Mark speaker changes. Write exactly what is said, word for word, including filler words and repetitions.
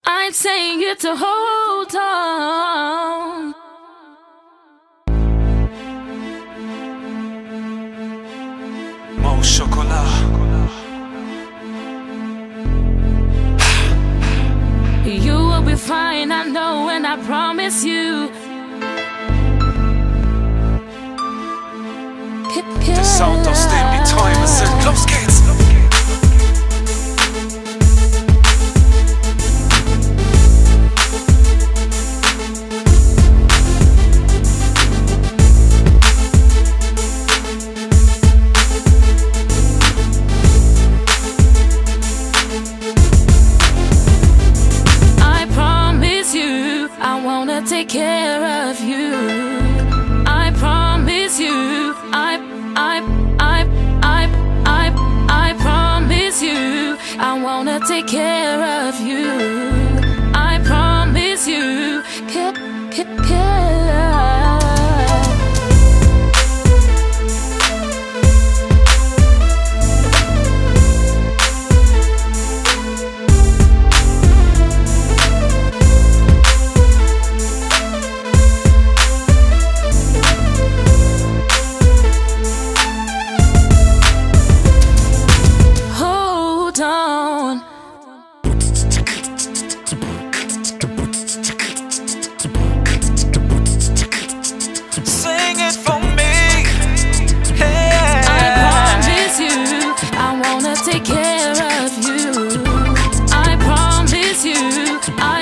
Speaker 1: I'm saying it to hold on.
Speaker 2: Mo chocolat.
Speaker 1: You will be fine, I know, and I promise you.
Speaker 2: The sound of staying time is in Los Gates.
Speaker 1: I wanna take care of you. I promise you. I, I, I, I, I, I promise you. I wanna take care of you. I promise you. Care, care, care.
Speaker 2: Sing it for me.
Speaker 1: Hey. I promise you, I wanna take care of you. I promise you, I